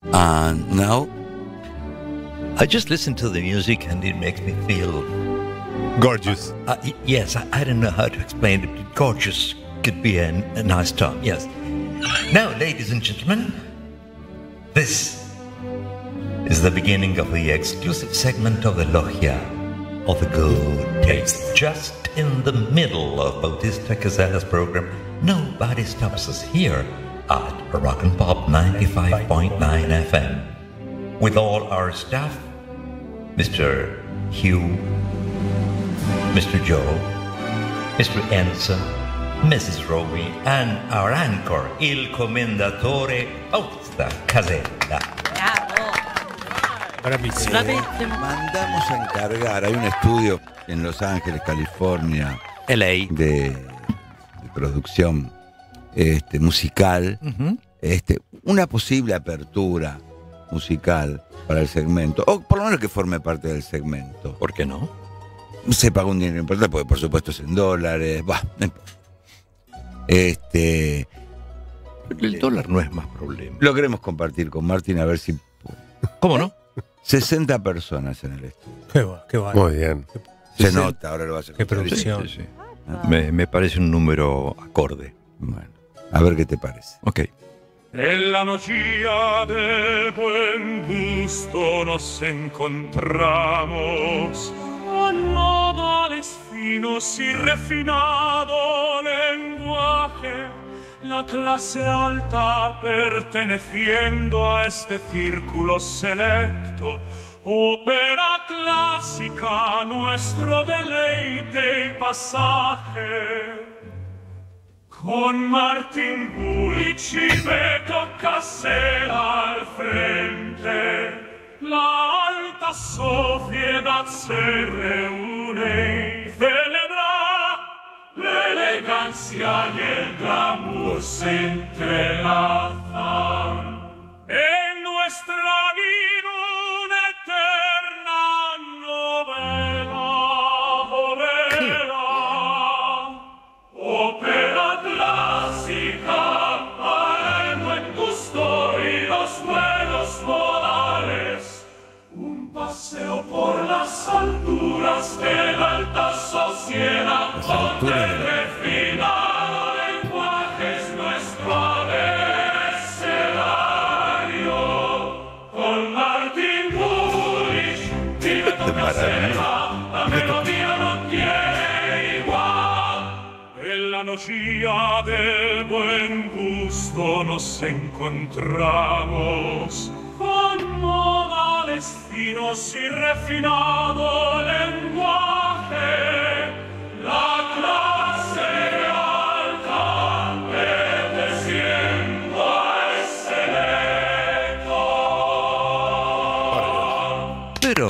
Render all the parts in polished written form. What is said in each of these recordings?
And now, I just listen to the music and it makes me feel Gorgeous. yes. I don't know how to explain it. Gorgeous could be a nice term. Yes. Now, ladies and gentlemen, this is the beginning of the exclusive segment of the Logia of the Good Taste. Just in the middle of Bautista Casella's program, nobody stops us here at Rock and Pop 95.9 FM. With all our staff, Mr. Hugh, Mr. Joe, Mr. Enzo, Mrs. Roby, and our anchor, Il Commendatore Bautista Casella. Bravissimo. mandamos a encargar, hay un estudio en Los Ángeles, California, LA. de producción musical, una posible apertura musical para el segmento, o por lo menos que forme parte del segmento. ¿Por qué no? Se paga un dinero importante, porque por supuesto es en dólares, no importa. El dólar no es más problema. Lo queremos compartir con Martín a ver si... ¿Cómo no? 60 personas en el estudio. Qué bueno. Muy bien. Se nota, ahora lo vas a Qué escuchar. producción. Sí. Me parece un número acorde. Bueno, a ver qué te parece. Ok. En la nochía del buen gusto nos encontramos con modales finos y refinado lenguaje. La clase alta perteneciendo a este círculo selecto. Ópera clásica, nuestro deleite y pasaje. Con Martín Bulich y Beto Casella al frente, la alta sociedad se reúne y celebra. La elegancia y el glamour se entrelazan. En nuestra vida una eterna novela, ópera clásica para el buen gusto y los buenos modales. Un paseo por las alturas de la alta sociedad, donde el refinado lenguaje es nuestro abecedario. Con Martín Bulich y Beto Casella, la melodía no tiene igual. En la nochía del buen gusto nos encontramos con modales finos y refinado lenguaje. La clase alta perteneciendo a ese lector. Pero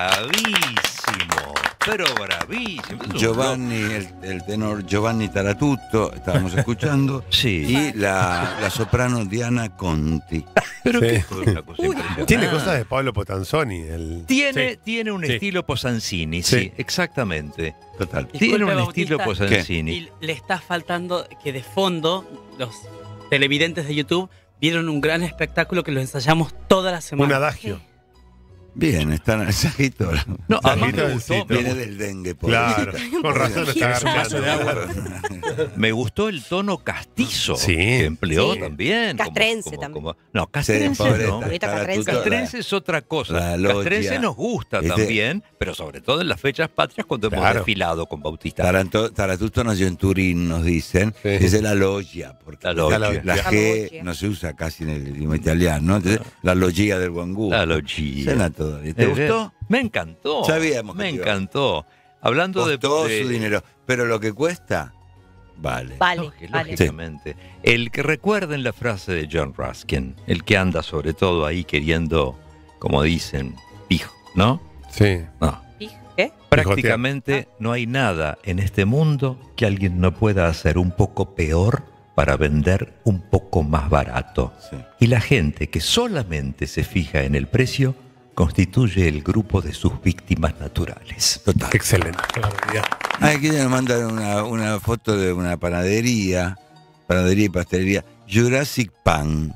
bravísimo. Giovanni, el tenor Giovanni Taratutto, estábamos escuchando, Sí. y la soprano Diana Conti. Pero Sí. qué fue una cosa impresionante. Tiene cosas de Pablo Potanzoni. Tiene un Sí. estilo Posansini, Sí. sí, exactamente. Total. Tiene un Bautista, estilo Posansini. Y le está faltando que de fondo los televidentes de YouTube vieron un gran espectáculo que lo ensayamos toda la semana. Un adagio. Bien, están al sajito. No, además Sajito me del gustó, sitio. Viene del dengue. Claro. pobrecita. Con razón está Vaso de garchando. me gustó el tono castizo Sí. que empleó Sí. también. Castrense también. No, castrense pobre no. Ahorita Taratutto, Castrense es otra cosa. la logia. Castrense nos gusta Este- también, pero sobre todo en las fechas patrias cuando hemos Claro. desfilado con Bautista. Taratutto nació en Turín, nos dicen. Sí. Es de la loggia, porque La loggia. la La G loggia. no se usa casi en el idioma italiano, ¿no? Entonces, la loggia del buen gusto. La loggia. Suena todo bien. ¿Te gustó? Me encantó. Sabíamos que Me te iba. encantó. Hablando Costó de su dinero. Pero lo que cuesta, vale. Vale, vale. Lógicamente. El que recuerden la frase de John Ruskin, el que anda sobre todo ahí queriendo, como dicen, pijo, ¿no? Sí. No. ¿Qué? Prácticamente no hay nada en este mundo que alguien no pueda hacer un poco peor para vender un poco más barato. Sí. Y la gente que solamente se fija en el precio constituye el grupo de sus víctimas naturales. Total. Excelente. Qué barbaridad. Aquí nos mandan una foto de una panadería y pastelería, Jurassic Pan.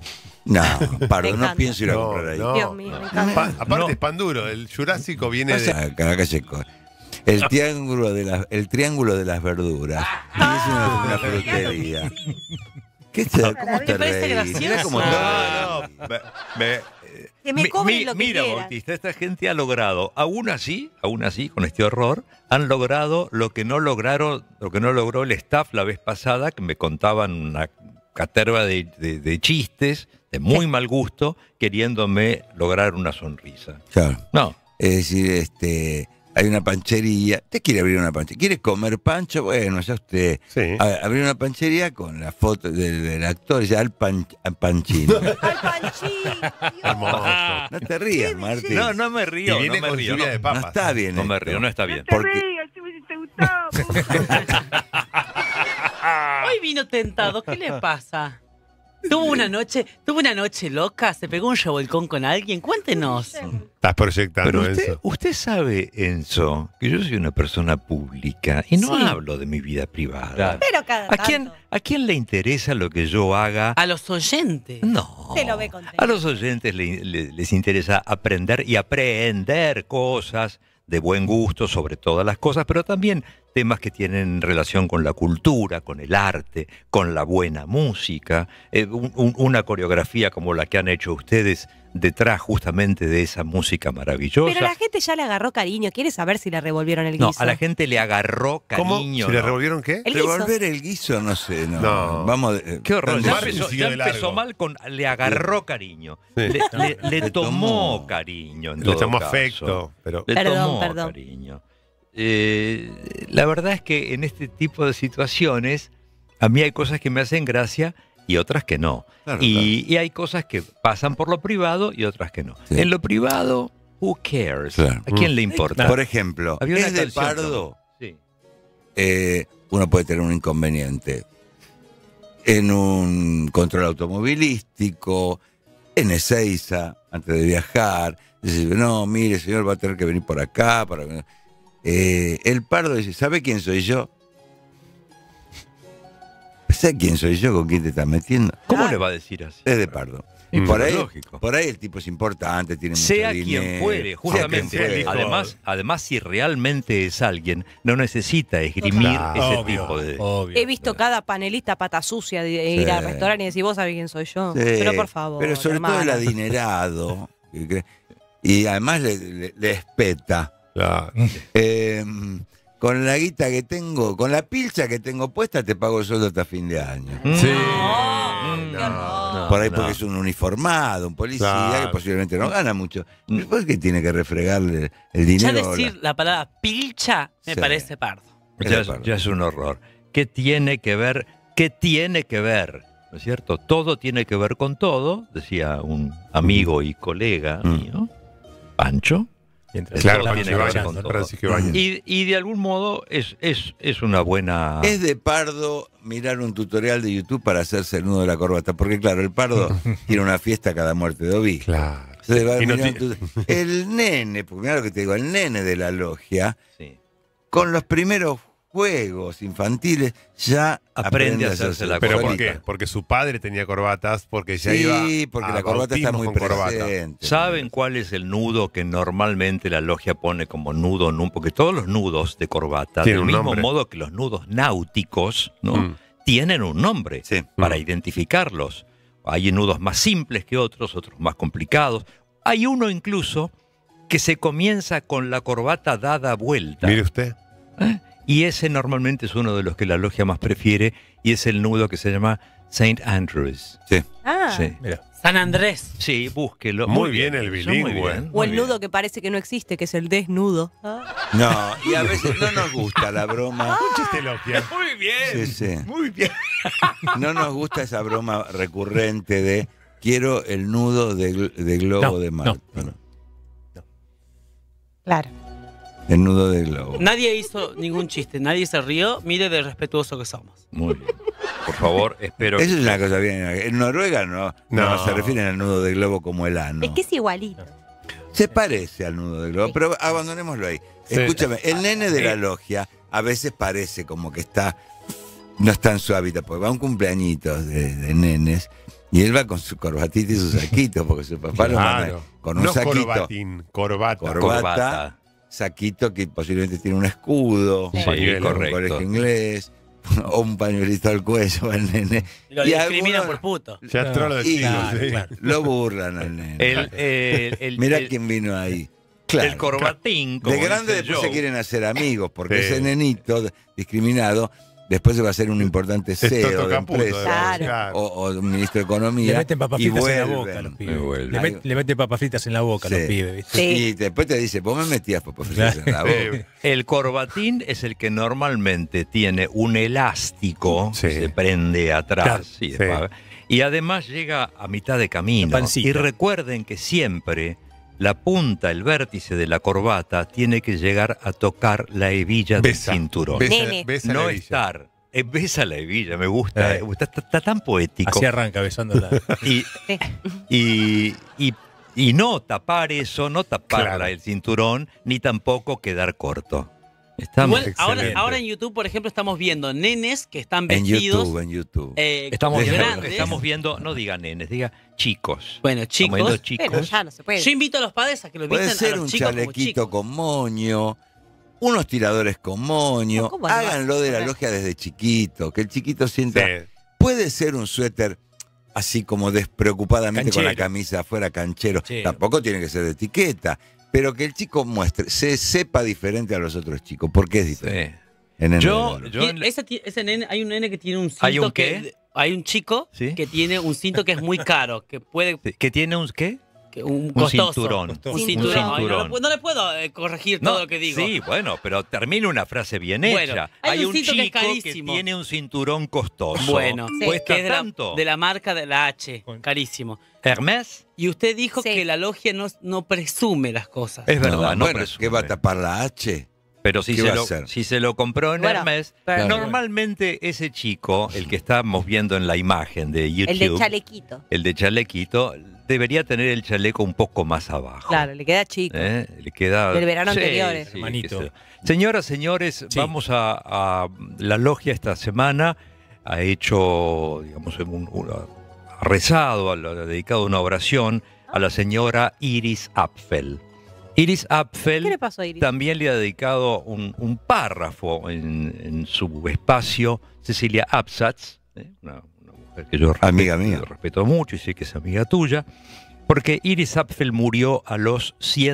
No, Pardo, Me no encanta. pienso ir a No, comprar ahí. no. Dios mío, me encanta. Aparte No. es pan duro, el Jurásico viene de... Acá la calle el triángulo de las verduras. Y es una frutería. ¿Cómo te Me parece reís? gracioso. Mirá cómo te No, reís. Que me cobren lo que mira, quiera. Bautista, esta gente ha logrado, aún así, con este horror, han logrado lo que no logró el staff la vez pasada, que me contaban una caterva de chistes de muy mal gusto, queriéndome lograr una sonrisa. Claro. No, Es decir, hay una panchería. ¿Usted quiere abrir una panchería? ¿Quiere comer pancho? Bueno, ya usted. Sí. Abrir una panchería con la foto del actor, ya al Panchino. ¡Ay, Panchín! Hermoso. No te rías, Martín. no me río, Y viene no me con río. lluvia de No papas. está bien. No me esto. río, no está bien. Porque Hoy vino tentado, ¿qué le pasa? ¿Tuvo una noche loca? ¿Se pegó un revolcón con alguien? Cuéntenos. Estás proyectando Pero eso. usted sabe, Enzo, que yo soy una persona pública y no Sí. hablo de mi vida privada. Pero cada tanto. ¿A quién le interesa lo que yo haga? A los oyentes. No. Se lo ve contento. A los oyentes les interesa aprender y aprender cosas de buen gusto sobre todas las cosas, pero también temas que tienen relación con la cultura, con el arte, con la buena música, una coreografía como la que han hecho ustedes detrás justamente de esa música maravillosa. Pero la gente ya le agarró cariño. ¿Quiere saber si le revolvieron el No, guiso? a la gente le agarró ¿Cómo? cariño. ¿Si le ¿no? revolvieron qué? El guiso. revolver el guiso, no sé. No. No. Vamos. Qué horror. Ya Martín empezó, siguió ya de empezó largo. mal con le agarró cariño. Sí. Le tomó cariño. En Le todo tomó caso. afecto, pero... Le Perdón, tomó perdón. cariño. La verdad es que en este tipo de situaciones a mí hay cosas que me hacen gracia y otras que no. Claro, y hay cosas que pasan por lo privado y otras que no. Sí. En lo privado, who cares? Claro. ¿A quién le importa? Por ejemplo, Había una es de canción Pardo. Sí. Uno puede tener un inconveniente en un control automovilístico, en Ezeiza, antes de viajar. Dice, no, mire, señor, va a tener que venir por acá. El Pardo dice, ¿sabe quién soy yo? ¿Sabe quién soy yo? ¿Con quién te estás metiendo? ¿Cómo le va a decir así? Es de Pardo. Y Por pero ahí, lógico. por ahí el tipo es importante, tiene mucho Sea dinero. quien fuere, justamente. Sea quien fuere. Además, si realmente es alguien, no necesita esgrimir Claro. ese Obvio, tipo de... obvio. He visto cada panelista pata sucia de ir Sí. al restaurante y decir, vos sabés quién soy yo. Sí, Pero por favor, pero sobre todo el hermano. adinerado. Y además le espeta. Claro. Con la guita que tengo, con la pilcha que tengo puesta, te pago el sueldo hasta fin de año. Sí. Por ahí porque es un uniformado, un policía Claro. que posiblemente no gana mucho. ¿Por qué tiene que refregarle el dinero? Ya decir la palabra pilcha me Sí. parece Pardo. Ya es un horror. ¿Qué tiene que ver? ¿Qué tiene que ver? ¿No es cierto? Todo tiene que ver con todo, decía un amigo y colega mío, Pancho. Mientras Claro, todo tiene tiene que ver que con ver todo. Francisco Ibáñez. Y de algún modo es una buena... Es de Pardo mirar un tutorial de YouTube para hacerse el nudo de la corbata. Porque claro, el Pardo tiene una fiesta cada muerte de oví. Claro. Se va a Y no mirar tiene- el nene, porque mira lo que te digo, el nene de la logia, Sí. con los primeros juegos infantiles, ya Aprende a hacerse la ¿Pero por corbata. qué? Porque su padre tenía corbatas, porque ya Sí, iba porque a la corbata está bautismos muy con corbata. presente. ¿Saben cuál es el nudo que normalmente la logia pone como nudo? Porque todos los nudos de corbata, Tienen del un mismo nombre. modo que los nudos náuticos, ¿no? Mm. Tienen un nombre Sí. para identificarlos. Hay nudos más simples que otros más complicados. Hay uno incluso que se comienza con la corbata dada vuelta. Mire usted. Y ese normalmente es uno de los que la logia más prefiere y es el nudo que se llama St. Andrews. Sí. Ah, Sí. San Andrés. Sí, búsquelo. Muy bien el eso, muy bilingüe. bien, o muy el bien. nudo que parece que no existe, que es el desnudo. No, y a veces no nos gusta la broma. Chiste logia. Muy bien. Sí, sí. Muy bien. No nos gusta esa broma recurrente de quiero el nudo de globo No, de Marte. no. Claro. El nudo de globo. Nadie hizo ningún chiste, nadie se rió. Mire de respetuoso que somos. Muy bien. Por favor, espero Eso que... es una cosa bien. En Noruega no No. se refieren al nudo de globo como el ano. Es que es igualito. Se parece al nudo de globo, pero abandonémoslo ahí. Sí. Escúchame, el nene de la logia a veces parece como que no está en su hábitat, porque va a un cumpleañito de nenes Y él va con su corbatita y su saquito, porque su papá lo manda Claro. con un No saquito. corbatín, corbata. Corbata, saquito que posiblemente tiene un escudo, Sí. un correcto. colegio inglés, o un pañuelito al cuello al nene. Y lo Y discriminan algunos- por puto. Ya entró lo de Y chicos, sí. claro. lo burlan al nene. Mirá quién vino ahí. Claro. El corbatín. como De grande dice después se Joe. quieren hacer amigos, porque Sí. ese nenito discriminado después se va a ser un importante Es CEO de totocaputo, empresa Claro. o un ministro de Economía. Le meten papas y fritas en la vuelven. boca a los Me pibes. vuelven. Le meten papas fritas en la boca a los Sí. pibes, ¿viste? Sí. Y después te dice, vos me metías papas fritas en la boca. Sí. El corbatín es el que normalmente tiene un elástico Sí. que se prende atrás Claro, y, sí. y además llega a mitad de camino. La pancita. Y recuerden que siempre la punta, el vértice de la corbata tiene que llegar a tocar la hebilla Besa, del cinturón. Nene. besa la No hebilla. estar. Besa la hebilla, me gusta. Está tan poético. Así arranca besándola. Y, y no tapar eso, no tapar Claro. el cinturón, ni tampoco quedar corto. Estamos. Igual, excelente. ahora en YouTube, por ejemplo, estamos viendo nenes que están En vestidos. YouTube. Estamos viendo, grandes. estamos viendo, no diga nenes, diga chicos. Bueno, Estamos viendo chicos. chicos. Pero ya no se puede. Yo invito a los padres a que los Puede vistan a ser los un chicos como chalequito chicos. con moño, unos tiradores con moño. No, ¿cómo no? Háganlo de la logia desde chiquito, que el chiquito sienta. Sí. Puede ser un suéter así como despreocupadamente con la Canchero. camisa afuera, canchero. Sí. Tampoco tiene que ser de etiqueta, pero que el chico muestre, se sepa diferente a los otros chicos, porque es diferente. Sí. En el Yo, modelo. yo en- Ese nene, hay un nene que tiene un cinto ¿Hay un que qué? hay un chico ¿Sí? que tiene un cinto que es muy caro, que puede ¿que tiene un qué? un costoso. cinturón. Un Un cinturón. Ay, cinturón. No le puedo corregir todo lo que digo. Sí, bueno, pero termina una frase bien Bueno, hecha. hay un un cinto que es chico carísimo. tiene un cinturón costoso. Bueno, Sí. ¿Cuesta que es tanto? de la marca de la H, carísimo. Hermès. Y usted dijo Sí. que la logia no presume las cosas. Es verdad, no bueno, presume. ¿qué va a tapar la H? Pero si ¿Qué se, va a lo, hacer? si se lo compró en Bueno, Hermès, pero- normalmente ese chico, el que estamos viendo en la imagen de YouTube, El de chalequito. el de chalequito, debería tener el chaleco un poco más abajo. Claro, le queda chico. Le queda Del verano anteriores. Hermanito. qué sé yo. Señoras, señores, Sí. vamos a la logia esta semana. Ha hecho, digamos, ha rezado, ha dedicado una oración a la señora Iris Apfel. Iris Apfel ¿Qué le pasó a Iris? también le ha dedicado un párrafo en su espacio Cecilia Absatz, una mujer que yo Amiga mía. respeto mucho y sé que es amiga tuya, porque Iris Apfel murió a los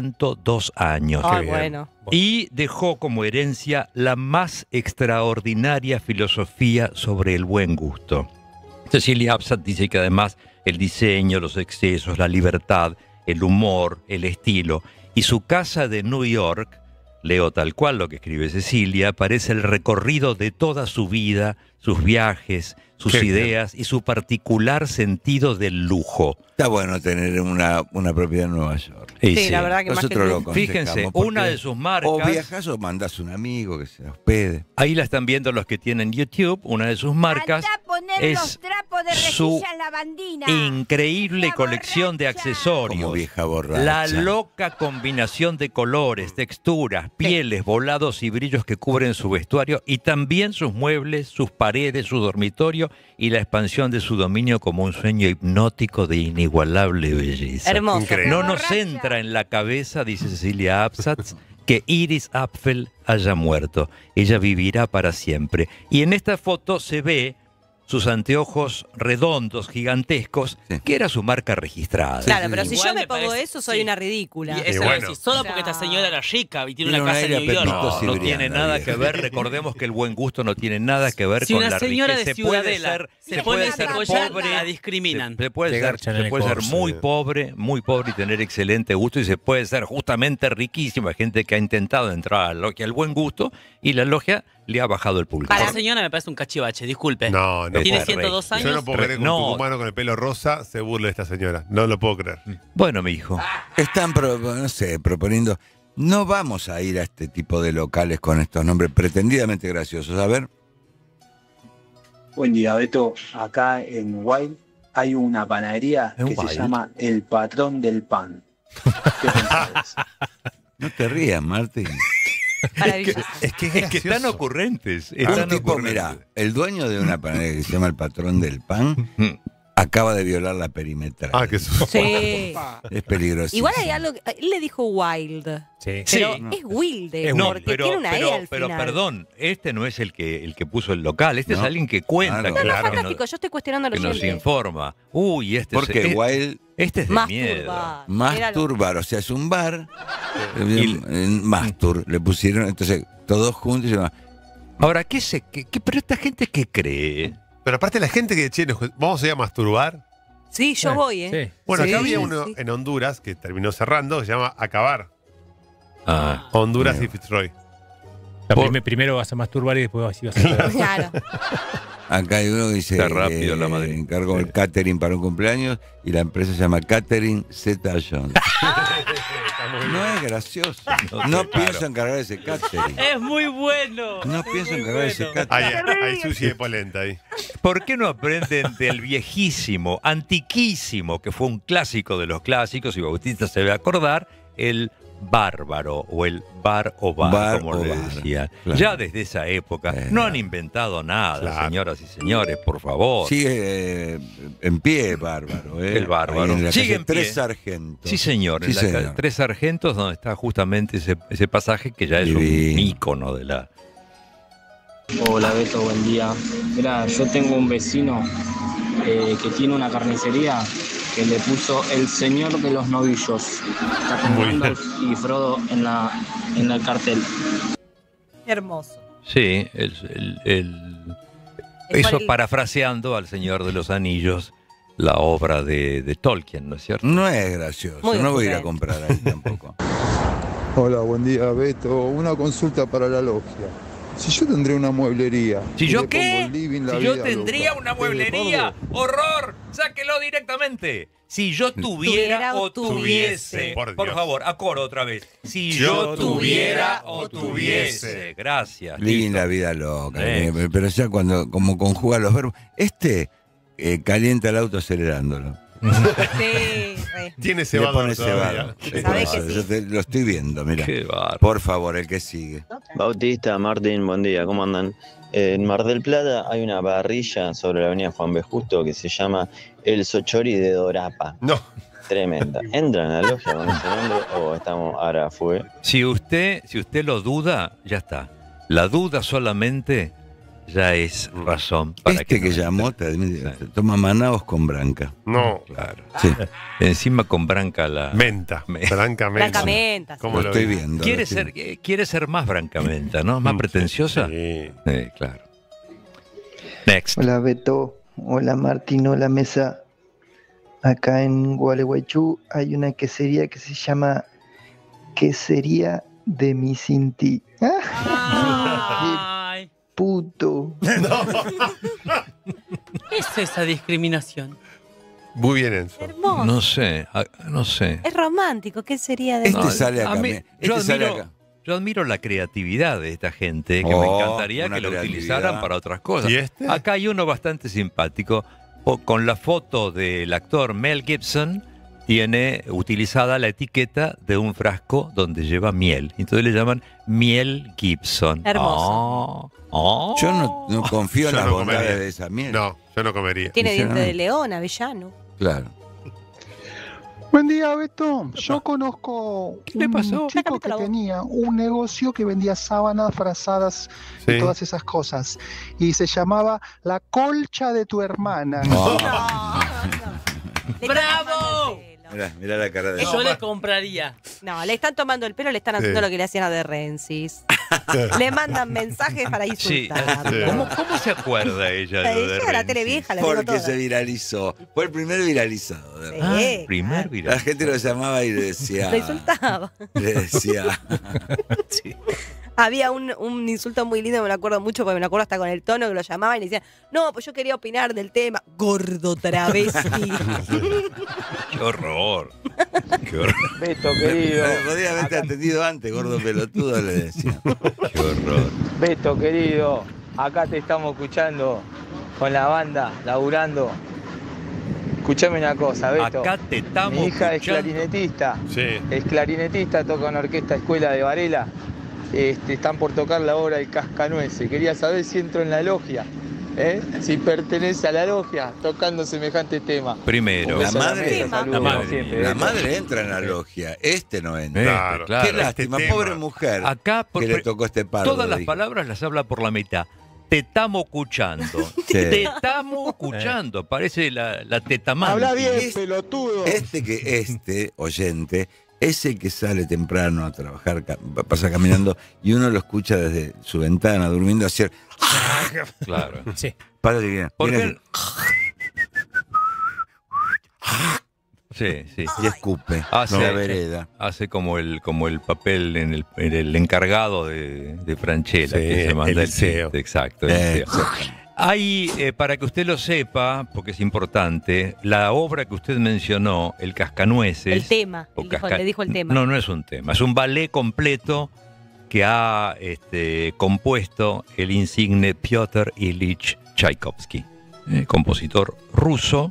102 años. Ah, bien. bueno. Y dejó como herencia la más extraordinaria filosofía sobre el buen gusto. Cecilia Absat dice que además el diseño, los excesos, la libertad, el humor, el estilo y su casa de New York, leo tal cual lo que escribe Cecilia, parece el recorrido de toda su vida, sus viajes, sus Qué bien. ideas y su particular sentido del lujo. Está bueno tener una propiedad en Nueva York. Y Sí, la verdad que más que Nosotros lo nunca. aconsejamos, Fíjense, porque una de sus marcas... O viajas o mandas un amigo que se hospede. Ahí la están viendo los que tienen YouTube, una de sus marcas Anda a poner es los trapos de su rejilla en la bandina. increíble Vieja colección de borracha. accesorios. Como vieja borracha. La loca combinación de colores, texturas, pieles, volados y brillos que cubren su vestuario y también sus muebles, sus paredes, su dormitorio y la expansión de su dominio como un sueño hipnótico de inigualable belleza. Hermoso. Increíble. No nos Borracha. entra en la cabeza, dice Cecilia Absatz, que Iris Apfel haya muerto. Ella vivirá para siempre. Y en esta foto se ve sus anteojos redondos, gigantescos, Sí. que era su marca registrada. Claro, pero si Igual yo me me pongo parece- eso, soy sí. una ridícula. Y eso bueno. lo decís solo O sea- porque esta señora era rica y tiene Tiene una un casa aire en a New York. Pepito No, no Cibrián, tiene la nada vieja. que ver. Recordemos que el buen gusto no tiene nada que ver Si con una la señora riqueza. de Ciudadela se pone ese collar, la discriminan. Se puede Te ser, garchan en se el puede ser corso. muy pobre y tener excelente gusto, y se puede ser justamente riquísimo. Hay gente que ha intentado entrar a la logia al buen gusto y la logia le ha bajado el pulgar. Esta señora me parece un cachivache, disculpe. No, no Tiene puedo. 102 años. Yo no puedo creer que un No. tucumano con el pelo rosa se burle de esta señora. No lo puedo creer. Bueno, mi hijo. Están, no sé, proponiendo. No vamos a ir a este tipo de locales con estos nombres pretendidamente graciosos. A ver, Buen día, Beto. Acá en Wild hay una panadería ¿En que Wild? se llama El Patrón del Pan. ¿Qué pensás? no te rías, Martín. Maravilloso. Es que Es que están ocurrentes. Un Están tipo, ocurrentes. mira, el dueño de una panadería que se llama El Patrón del Pan, Mm. acaba de violar la perimetral. Ah, qué susto. Sí. Es peligroso. Igual hay algo. Él le dijo wild. Sí. Pero Sí. es wilde, Es No, porque pero, tiene una E al pero final. perdón, este no es el que puso el local, este No. es alguien que cuenta, Claro. que, No, no, Claro. fantástico, yo estoy cuestionando que lo nos siguiente. informa. Uy, este Porque es, Wild este es de miedo. Masturbar. Míralo. Masturbar, o sea, es un bar. Y- Mastur, le pusieron, entonces, todos juntos y se llama. Ahora, pero esta gente qué cree? Pero aparte la gente que, che, vamos a ir a masturbar. Sí, yo voy, ¿eh? Sí. Bueno, Sí, acá había sí, uno sí. en Honduras que terminó cerrando, que se llama Acabar. Ah, Honduras Mira. y Fitzroy. Primero vas a masturbar y después vas a hacer. Claro. Acá hay uno que dice, Está rápido la madre. encargo el catering para un cumpleaños y la empresa se llama Catering Z. Jones. No es gracioso. No pienso encargar ese catering. Es muy bueno. No es pienso muy encargar ese bueno. catering. Hay sushi de polenta ahí. ¿Por qué no aprenden del viejísimo, antiquísimo, que fue un clásico de los clásicos, y Bautista se debe acordar, el bárbaro o el bar o bar, Bar como o le bar, decían? claro. Ya desde esa época no han inventado nada, Claro. señoras y señores, por favor. Sigue en pie, bárbaro. El bárbaro. Ahí en la Sigue calle en pie. Tres Sargentos. Sí, señor, Sí, en la señor. calle Tres Sargentos, donde está justamente ese pasaje que ya es un Divino. ícono de la... Hola Beto, buen día. Mira, yo tengo un vecino que tiene una carnicería que le puso el señor de los novillos. Está con Muy Gandalf y Frodo en el cartel. Hermoso. Sí, Es eso por el- parafraseando al Señor de los Anillos, la obra de Tolkien, ¿no es cierto? No es gracioso. Muy no voy a ir a ocurrente. comprar ahí tampoco. Hola, buen día, Beto. Una consulta para la logia. Si yo tendría una mueblería. ¿Si y yo le qué? pongo living, la Si yo vida tendría loca, una ¿es mueblería, bardo? ¡horror! ¡Sáquelo directamente! Si yo tuviera o tuviese. Por Por Dios. favor, a coro otra vez. Si Yo yo tuviera o tuviese. Gracias. Living listo. la vida loca. Sí. Pero ya cuando como conjuga los verbos. Calienta el auto acelerándolo. Sí, re. Tiene Le cebado pone todavía. cebado. Sí, Sabés por que eso. sí. Lo estoy viendo, mira. Qué bárbaro. Por favor, el que sigue. Bautista, Martín, buen día, ¿cómo andan? En Mar del Plata hay una parrilla sobre la avenida Juan B. Justo que se llama El Sochori de Dorapa. No. Tremenda. ¿Entran a la logia con ese nombre o estamos ahora fue? Si usted lo duda, ya está. La duda solamente ya es razón para Este que no llamó entre. te toma Manaos con branca. No. Claro. Sí, Encima con branca la... Menta. Blanca menta. Francamente. ¿Cómo lo estoy vi? viendo. Quiere lo estoy ser, más brancamenta, ¿no? Más pretenciosa. Sí. Claro. Next. Hola Beto, hola Martín, hola Mesa. Acá en Gualeguaychú hay una quesería que se llama Quesería de mi Cinti. Ay, Puto. ¿qué es esa discriminación? Muy bien, Enzo. Hermoso. No sé, no sé. Es romántico. ¿Qué sería de Este No, sale a acá. mí- Este sale admiro- acá. Yo admiro la creatividad de esta gente, que me Oh, encantaría una que lo creatividad. utilizaran para otras cosas. ¿Y este? Acá hay uno bastante simpático, con la foto del actor Mel Gibson, tiene utilizada la etiqueta de un frasco donde lleva miel. Entonces le llaman Miel Gibson. Hermoso. Yo no confío en Yo las no bondades comería. de esa miel. No, yo no comería. Tiene diente de Sinceramente. león, avellano. Claro. Buen día, Beto. Yo conozco ¿Qué le pasó? un chico que tenía un negocio que vendía sábanas, frazadas Sí. y todas esas cosas. Y se llamaba La Colcha de tu Hermana. Le ¡Bravo! Mirá la cara de Yo le compraría. No, le están tomando el pelo, le están haciendo Sí. lo que le hacían a De Rensis. Le mandan mensajes para Sí. insultarlo. ¿Cómo se acuerda ella de lo de Ella la tele Renzi? vieja, la tengo Porque toda. se viralizó. Fue el primer viralizado. de Sí. verdad. Primer La viral. gente lo llamaba y le decía. Lo insultaba. Le decía. Había un insulto muy lindo, me lo acuerdo mucho, porque me lo acuerdo hasta con el tono que lo llamaban y le decían, no, pues yo quería opinar del tema, gordo travesti. Qué horror. Qué horror. Beto, querido. Podría haberte atendido antes, gordo pelotudo, le decía. Qué horror. Beto, querido. Acá te estamos escuchando con la banda, laburando. Escuchame una cosa, Beto. Acá te estamos Mi hija es escuchando. clarinetista. Sí. Es clarinetista, toca en orquesta escuela de Varela. Están por tocar la obra del Cascanueces. Quería saber si entro en la logia. Si pertenece a la logia, tocando semejante tema. Primero. La madre, siempre. la madre entra en la logia, no entra. Claro, claro. Qué lástima, Este pobre tema. mujer Acá que le tocó este palo. todas las palabras las habla por la mitad. Te estamos escuchando. Te estamos escuchando. Parece la tetamán. Habla bien, pelotudo. Este oyente es el que sale temprano a trabajar, pasa caminando y uno lo escucha desde su ventana durmiendo hacer. Claro. Sí. Para que viene. Porque viene sí, sí. y escupe Hace, en la vereda. hace como el papel en el encargado de Franchella, Sí, que se manda el Eliseo. chiste. Exacto. Eliseo. Hay, para que usted lo sepa, porque es importante, la obra que usted mencionó, El Cascanueces. El tema. o Le dijo el tema. No, no es un tema. Es un ballet completo que ha compuesto el insigne Piotr Ilich Tchaikovsky, compositor ruso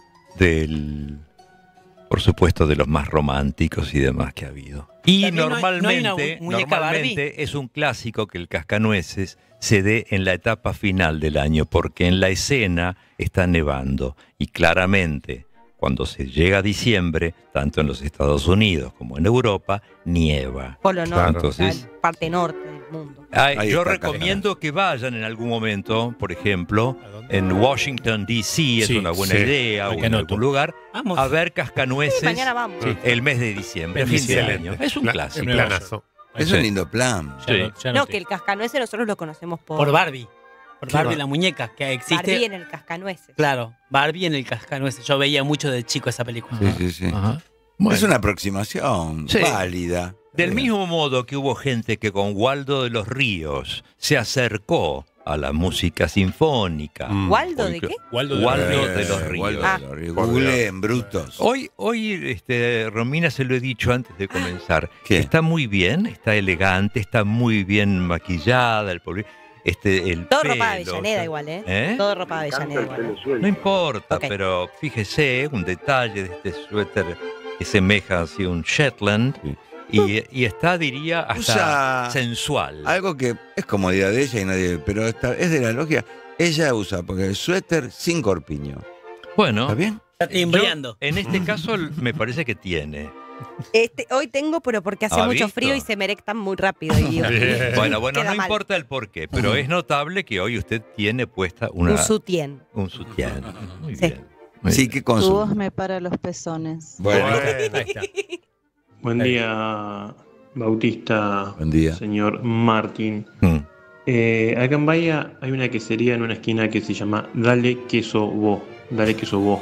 por supuesto, de los más románticos y demás que ha habido. Y También normalmente, no hay una muñeca normalmente es un clásico que el Cascanueces se dé en la etapa final del año, porque en la escena está nevando y claramente cuando se llega a diciembre, tanto en los Estados Unidos como en Europa, nieva. Polo Norte, Entonces, la parte norte del mundo. Ahí yo está, recomiendo que vayan en algún momento, por ejemplo, en Washington, D.C., es Sí, una buena sí. idea, o Acá en anoto. algún lugar, Vamos. a ver Cascanueces Mañana vamos. el mes de diciembre, Es fin de Excelente. año. Es un clásico. Nueva Planazo. Es Sí. un lindo plan. Ya Sí. ya No, noté. que el cascanueces nosotros lo conocemos Por Barbie. Por ¿Qué Barbie, va? la muñeca que existe. Barbie en el cascanueces. Claro, Barbie en el cascanueces. Yo veía mucho de chico esa película. Sí, sí, sí. Ajá. Bueno. Es una aproximación Sí. válida. Del mismo modo que hubo gente que con Waldo de los Ríos se acercó a la música sinfónica. ¿Waldo de qué? Waldo Waldo Ríos. de los Ríos. Waldo Ah. de los Ríos. Por Googleen, brutos. Hoy Romina, se lo he dicho antes de comenzar, ¿Qué? está muy bien, está elegante, está muy bien maquillada, el Todo ropa de pelo, Avellaneda igual, ¿eh? ¿Eh? Todo ropa de Avellaneda igual. No importa, Ok. pero fíjese un detalle de este suéter que semeja así un Shetland Sí. y está, diría, hasta Usa sensual. Algo que es comodidad de ella y nadie, pero es de la logia. Ella usa, porque el suéter sin corpiño. Bueno, ¿Está bien? Está timbreando. en este caso me parece que tiene. Hoy tengo, pero porque hace ¿Ha mucho visto? frío y se me erectan muy rápido. Y Bueno, queda no mal. importa el porqué, pero es notable que hoy usted tiene puesta Un sutién. un sutién. Muy Sí. bien. Muy Sí, bien. ¿qué Tu consumo? voz me para los pezones. Bueno, Ahí está. Buen día, Bautista, buen día. señor Martín. Mm. Acá en Bahía hay una quesería en una esquina que se llama Dale Queso Vos. Dale Queso Vos.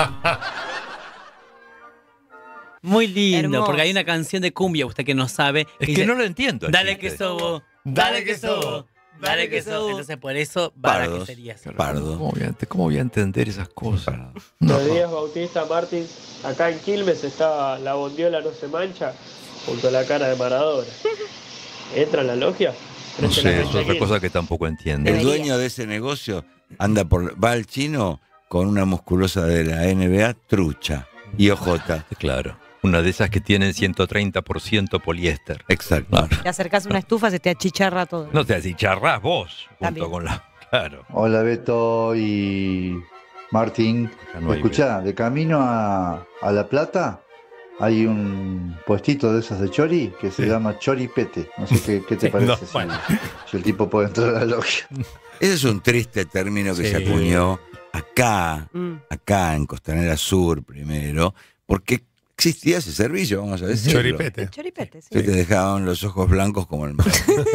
Muy lindo, Hermoso. porque hay una canción de cumbia, usted que no sabe. Es que que dice, no lo entiendo. el Dale chiste. que sobo, dale que sobo, dale que sobo. Entonces por eso va la Pardos. quesería. Pardo. ¿Cómo voy a entender esas cosas? Buenos días, Bautista, Martín. Acá en Quilmes está la bondiola No Se Mancha junto a la cara de Maradona. ¿Entra en la logia? No Frente a la sé, es cancha otra de cosa que tampoco entiendo. El Debería. dueño de ese negocio va al chino con una musculosa de la NBA trucha y ojota. Claro. Una de esas que tienen 130% poliéster. Exacto. Claro. Te acercas a una estufa, se te achicharra todo. No te achicharrás vos junto También. con la. Claro. Hola Beto y Martín. Acá no hay Escuchá, de camino a La Plata hay un puestito de esos de chori que se llama Choripete. No sé qué te Sí, parece no, si, bueno. si el tipo puede entrar a la logia. Ese es un triste término que Sí. se acuñó acá Mm. en Costanera Sur primero, porque existía ese servicio, vamos a decirlo. Choripete. Choripete, sí. Que te dejaban los ojos blancos como el mar.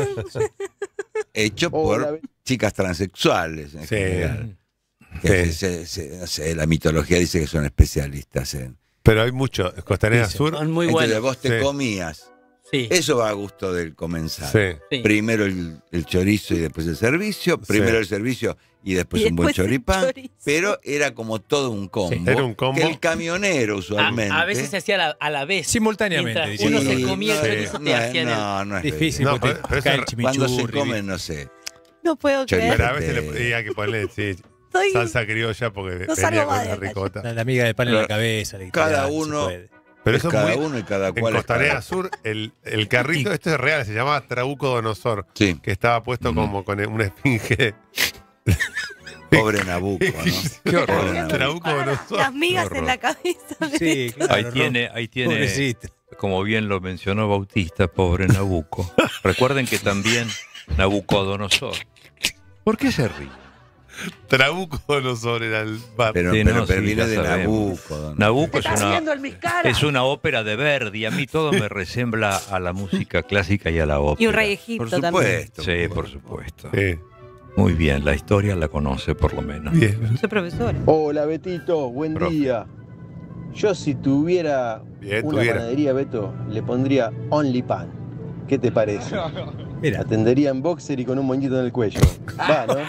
Hecho por Hola, chicas transexuales en Sí. general. Que no sé, la mitología dice que son especialistas en. Pero hay mucho. Costanera Sí, sí. Sur. Son muy Entonces buenos. vos te Sí. comías. Sí. Eso va a gusto del comensal. Sí. Sí. Primero el chorizo y después el servicio. Primero el servicio y después Y un buen después el choripán. chorizo. Pero era como todo un combo. Era un combo. Que el camionero usualmente. A veces se hacía a la vez. Simultáneamente, Mientras diría. uno se Sí, comía el no, chorizo, no te es- hacían el... no es Difícil, No, porque pero te cae el eso- Cuando se chimichurri. come, no sé. No puedo Choripete. creer. Pero a veces le hay que ponerle Estoy- salsa criolla porque No venía salgo con más la de la ricota. La amiga de pan en Pero la cabeza. la cada italiana, uno- se puede. Pero Es eso es cada muy. uno y cada En cual. es Costanera cada- Sur, el carrito, esto es real, se llamaba Trabuco Donosor, Sí. que estaba puesto como con una esfinge Pobre Nabucco, ¿no? Qué horror. Pobre Nabucco. Nabucodonosor. Las migas en la cabeza. Sí, claro. Ahí tiene, Pobrecito. como bien lo mencionó Bautista, pobre Nabucco. Recuerden que también Nabucodonosor. ¿Por qué se ríe? Nabucodonosor era el bar. Pero, Sí, pero, no, pero sí, viene ya de sabemos. Nabucco. Nabucco en es una ópera de Verdi. A mí todo me resembla a la música clásica y a la ópera. Y un rey Egipto Por también. supuesto. Sí, por supuesto. Sí. Muy bien, la historia la conoce por lo menos. Bien. Soy profesora. Hola Betito, buen Profe. día. Yo si tuviera Bien, una tuviera. panadería, Beto, le pondría Only Pan. ¿Qué te parece? Mira. Atendería en boxer y con un moñito en el cuello. Va, ¿no?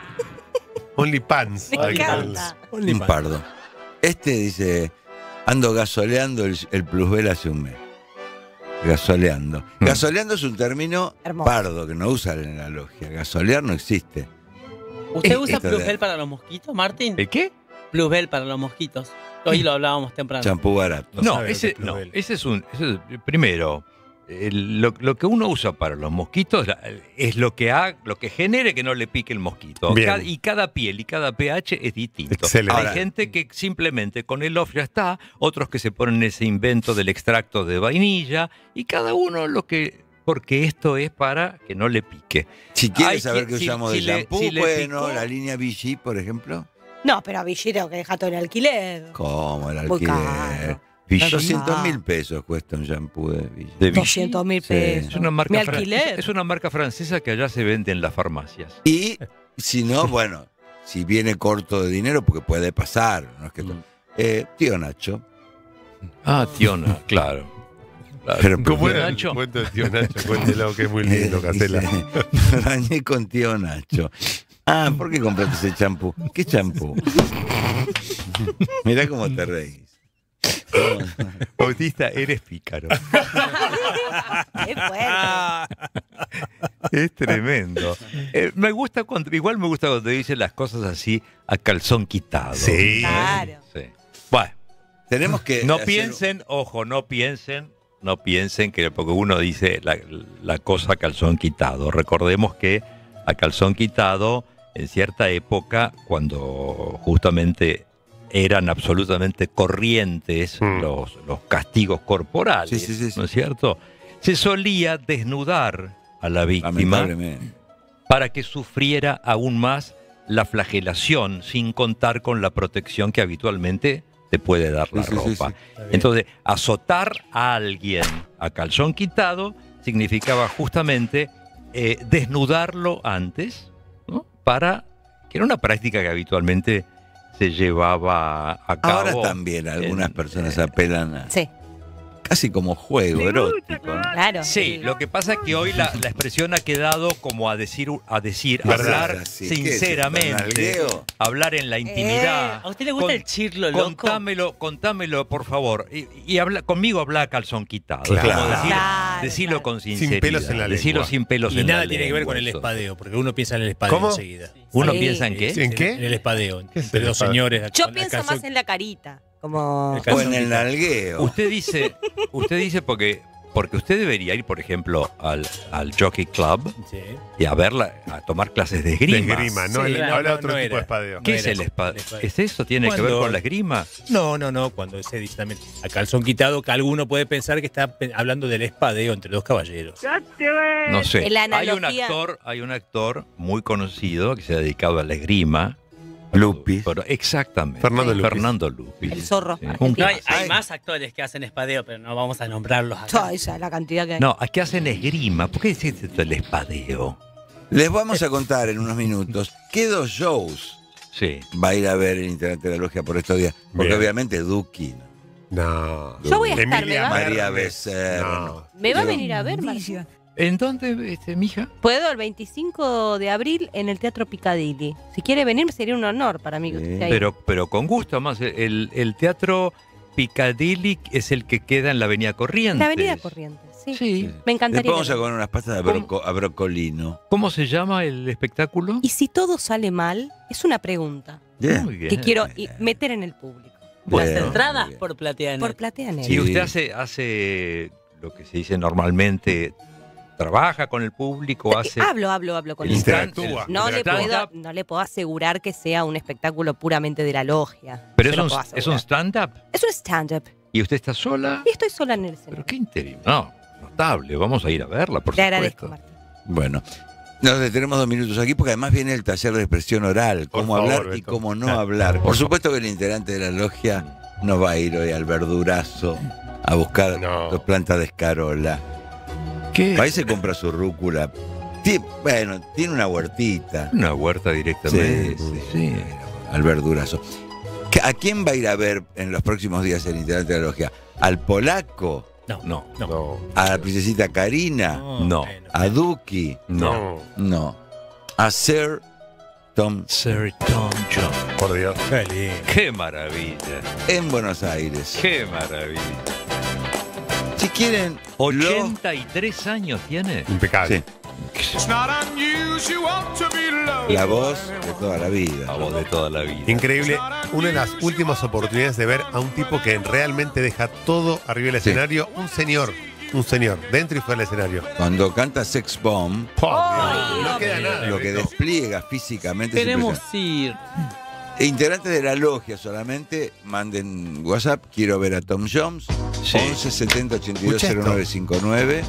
Only Pants. Me encanta. Un pardo. Este dice, ando gasoleando el plusbel hace un mes. Gasoleando. Gasoleando es un término Hermoso. pardo que no usa en la logia. Gasolear no existe. ¿Usted usa Esto de- Plusbel para los mosquitos, Martín? ¿El qué? Plusbel para los mosquitos. Hoy lo hablábamos temprano. Champú barato. No, sabe lo que ese, es no, Plusbel. ese es primero, lo que uno usa para los mosquitos es lo que genere que no le pique el mosquito. Bien. Y cada piel y cada pH es distinto. Excelente. Hay Ahora- gente que simplemente con el off ya está, otros que se ponen ese invento del extracto de vainilla, y cada uno porque esto es para que no le pique. Si quieres Hay saber que- qué si- usamos si de le- shampoo, si le bueno, picó- la línea Vichy, por ejemplo. No, pero a Villero que deja todo en alquiler. ¿Cómo el Muy alquiler? caro. Vichy. 200.000 pesos cuesta un shampoo de Vichy. De Vichy. 200.000 Sí. pesos. Es una marca Mi alquiler. es una marca francesa que allá se vende en las farmacias. Y si no, bueno, si viene corto de dinero, porque puede pasar. No es que tío Nacho. Ah, Tiona, claro. Claro. Pero- ¿Cómo Tío era el Nacho. cuento de tío Nacho? Cuéntelo, que es muy lindo, Casela. Dice, me bañé con tío Nacho. Ah, ¿por qué compraste ese champú? ¿Qué champú? Mirá cómo te reís. Bautista, eres pícaro. Qué fuerte. Es tremendo. Igual me gusta cuando dicen las cosas así a calzón quitado. Sí. Claro. Sí. Bueno, Tenemos que. no hacer- piensen, ojo, no piensen que porque uno dice la cosa a calzón quitado. Recordemos que a calzón quitado, en cierta época, cuando justamente eran absolutamente corrientes los castigos corporales, Sí, sí, sí. ¿no es cierto? Se solía desnudar a la víctima Lamentablemente. para que sufriera aún más la flagelación, sin contar con la protección que habitualmente te puede dar la Sí, sí, sí, ropa. sí. Entonces, azotar a alguien a calzón quitado significaba justamente desnudarlo antes, ¿no? Para que era una práctica que habitualmente se llevaba a cabo. Ahora también algunas en- personas apelan a. Sí, Casi como juego erótico, ¿no? claro. Sí, lo que pasa es que hoy la expresión ha quedado como a decir, ¿Verdad? hablar Sí, ¿qué es? sinceramente, ¿Nalgueo? hablar en la intimidad. ¿A usted le gusta el chirlo loco? Contámelo, por favor. Y conmigo habla a calzón quitado. Claro. Como Claro, decirlo claro. con sinceridad. pelos en la Decirlo lengua. sin pelos Y en nada la tiene que ver con el lengua, eso. espadeo, porque uno piensa en el espadeo ¿Cómo? enseguida. ¿Uno Sí. piensa en qué? ¿En qué? En el espadeo. ¿Qué es Pero el los espadeo? señores. Yo con pienso calzón- más en la carita. Como. El O en el nalgueo. Usted dice porque usted debería ir, por ejemplo, al Jockey Club Sí. y a tomar clases de esgrima. De esgrima, no, Sí, no, habla no, otro no tipo era. de espadeo. ¿Qué No es era el eso, espadeo? el espadeo. ¿Es eso? ¿Tiene que ver Cuando- con la esgrima? No, cuando se dice también a calzón quitado, que alguno puede pensar que está hablando del espadeo entre dos caballeros. No sé. La Hay un actor muy conocido que se ha dedicado a la esgrima. Lupis. Pero exactamente. Fernando Lupis. El zorro. Sí. argentino. No, hay más actores que hacen espadeo, pero no vamos a nombrarlos acá. Toda esa la cantidad que hay. No, aquí hacen esgrima. ¿Por qué dices esto del espadeo? Les vamos a contar en unos minutos qué dos shows Sí. va a ir a ver en Internet de la Logia por estos días. Porque Bien. obviamente Duki, No. Yo voy a estar, Emilia ¿me va? María Mernes. Becerra. No. ¿Me va a venir a ver, Marcia? ¿En dónde, mija? Puedo el 25 de abril en el Teatro Piccadilly. Si quiere venir, sería un honor para mí que usted esté ahí. Pero con gusto, más. El teatro Piccadilly es el que queda en la Avenida Corrientes. La Avenida Corrientes, sí. Sí. Me encantaría. Después vamos a verlo. comer unas pastas a brocolino. ¿Cómo se llama el espectáculo? Y si todo sale mal, es una pregunta Bien. Muy bien. que quiero meter en el público. Bueno, Las entradas muy bien. por Platea Net. Por Platea Net. Y usted hace lo que se dice normalmente ¿Trabaja con el público? ¿Hace Hablo con él. Interactúa. No le puedo asegurar que sea un espectáculo puramente de la logia. Pero Se lo es puedo un asegurar. stand-up. Es un stand-up. ¿Y usted está sola? Y estoy sola en el escenario. Pero qué interino. No, notable. Vamos a ir a verla, por Te supuesto. agradezco, Martín. Bueno, nos detenemos 2 minutos aquí porque además viene el taller de expresión oral, Por cómo favor, hablar y Beto. cómo no hablar. Por supuesto que el integrante de la logia no va a ir hoy al verdurazo a buscar No. 2 plantas de escarola. ¿Qué? Ahí se compra su rúcula. Bueno, tiene una huertita. Una huerta directamente. Sí, al verdurazo. ¿A quién va a ir a ver en los próximos días el integrante de la logia? ¿Al polaco? No. ¿A la princesita Karina? No. ¿A Duki? No. No. ¿A Sir Tom? Sir Tom Jones. Por Dios. Qué lindo. ¡Qué maravilla! En Buenos Aires. ¡Qué maravilla! Si quieren, 83 años tiene. Impecable. La voz de toda la vida. La voz de toda la vida. Increíble. Una de las últimas oportunidades de ver a un tipo que realmente deja todo arriba del escenario. Un señor, dentro y fuera del escenario. Cuando canta Sex Bomb, No queda nada. lo que despliega físicamente es Queremos impresionante. ir. Integrantes de la logia solamente, manden WhatsApp, quiero ver a Tom Jones, Sí. 11 70 82 Escucha esto. 0959.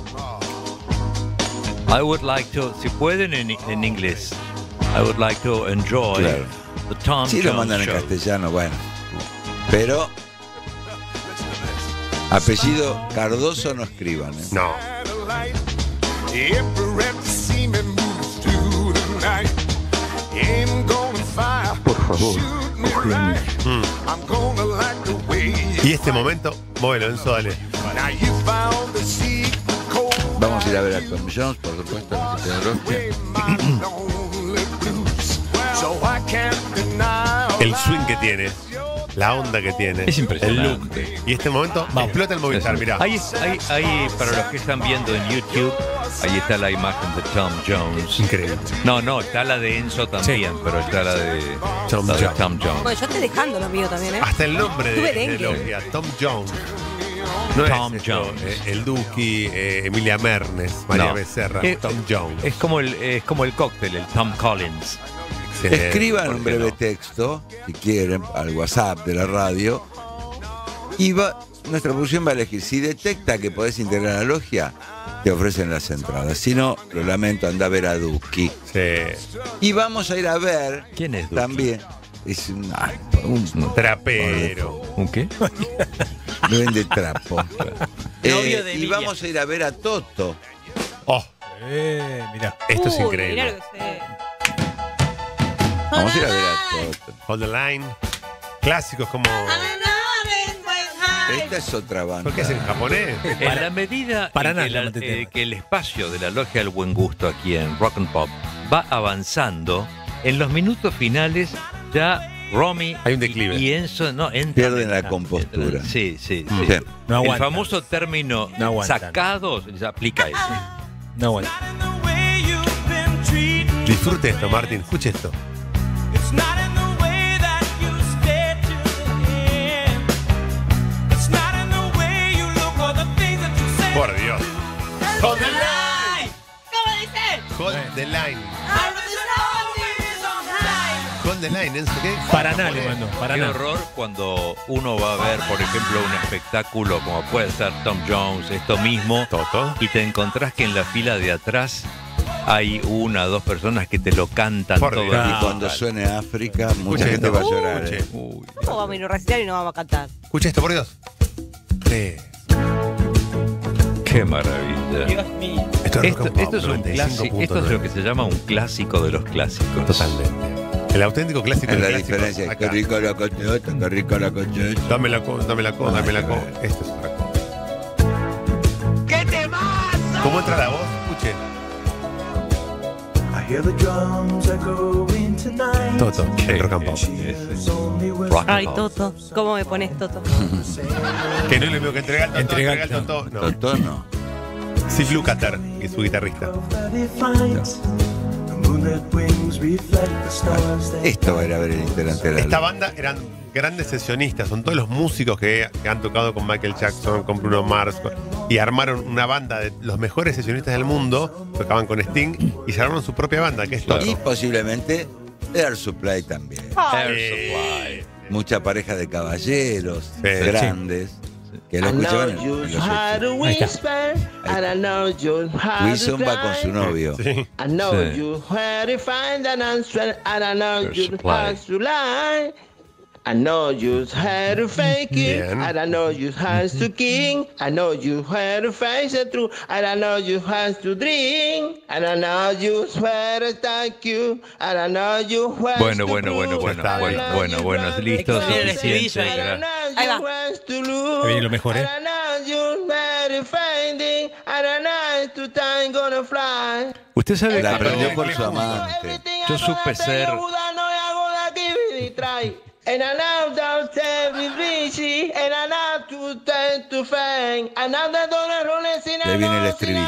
I would like to, si pueden en inglés, I would like to enjoy Claro. the Tom Sí, lo Jones mandan en Show. castellano, bueno. Pero, apellido Cardoso no escriban. ¿eh? No. Por favor, Y este momento, bueno, Enzo, dale. Vamos a ir a ver a Tom Jones, por supuesto, en la gente de la logia. El swing que tiene, la onda que tiene. Es impresionante. El look. Y este momento explota el Movistar, mirá. Ahí, para los que están viendo en YouTube, ahí está la imagen de Tom Jones. Increíble. No, está la de Enzo también, pero está la de Tom la de Jones. Tom Jones. Bueno, yo estoy dejando lo mío también, ¿eh? Hasta el nombre Tuve de dengue. logia, Tom Jones. No Tom es esto, Jones. El Duki, Emilia Mernes, María No. Becerra, Eh, Tom Jones. Es como el cóctel, el Tom Collins. Excelente. Escriban ¿por un qué breve no? texto, si quieren, al WhatsApp de la radio. Y nuestra producción va a elegir. Si detecta que podés integrar a la logia, te ofrecen las entradas. Si no, lo lamento, anda a ver a Duki. Sí. Y vamos a ir a ver ¿Quién es Duki? también. Es un Trapero. ¿Un qué? no vende trapo. Novio de Y Emilia. vamos a ir a ver a Toto. Oh, Mirá. esto es Uy, increíble. mirá lo que sé. Vamos a ir a ver a Toto. Hold the line. Clásicos como. Esta es otra banda. ¿Por qué es en japonés? En la medida Para en nada, que, la- no te entiendo. que el espacio de la Logia del Buen Gusto aquí en Rock and Pop va avanzando, en los minutos finales ya Romy Hay un declive. y Enzo no entran. Pierden la compostura. Sí. Sí. No El aguantan. famoso término No aguantan. sacados se aplica eso. No, bueno. Disfrute esto, Martín. Escuche esto. Por Dios. Hold the line. ¿Cómo dice? Hold the line. Hold the line, Enzo. ¿Qué? Para nada le mandó. Para Qué nada. horror cuando uno va a ver, por ejemplo, un espectáculo como puede ser Tom Jones, esto mismo, Toto. y te encontrás que en la fila de atrás hay 1 o 2 personas que te lo cantan Por todo Dios. el Y tiempo. cuando suene África, mucha Escuche gente esto. va a llorar. Escuche. Uy, ¿Cómo vamos a ir a un recital y no vamos a cantar? Escuche esto, por Dios. qué maravilla. Dios mío. Esto es, rock and pop, Esto es un 95.9. clásico, esto es lo que se llama un clásico de los clásicos. Totalmente. El auténtico clásico Es de la los clásicos. diferencia. Acá. Qué rico la cochota, qué rico la cochota. Dame la co, dame la co, dame la co. Esto es otra cosa. ¡Qué temazo! ¿Cómo entra la voz? Escuche. Toto, el rock and pop. Rock and Ay, pop. Toto. ¿Cómo me pones, Toto? Que no es lo mismo que entregar Toto. Entregar Entregar Toto. No. Toto no. Steve Lukather, que es su guitarrista. Esto va a ir a ver el integrante de la Esta banda eran grandes sesionistas, son todos los músicos que han tocado con Michael Jackson, con Bruno Mars, y armaron una banda de los mejores sesionistas del mundo, tocaban con Sting, y se armaron su propia banda, que es Toto. Y posiblemente Air Supply también. Air Supply. Mucha pareja de caballeros grandes que lo escuchaban en los 80. Wilson va con su novio. I know Sí. you where to find an answer, and I know Air you Supply. have to lie. I know you had to fake it, Bien. and I know you has to king. I know you had to face the truth, and I know you has to drink. And I know you where to thank you, and I know you where Bueno, to bueno, bueno, prove. bueno, es listo, Hay que poner el suficiente. estribillo ahí. gra- Ahí va. Ahí viene lo mejor, ¿eh? And I know you where to find it, and I know to time gonna fly. Usted sabe La que aprendió por su amante. yo supe ser... And I know don't tell me busy, and I know to tend to fang. And now that don't run it, sin Le viene el estribillo.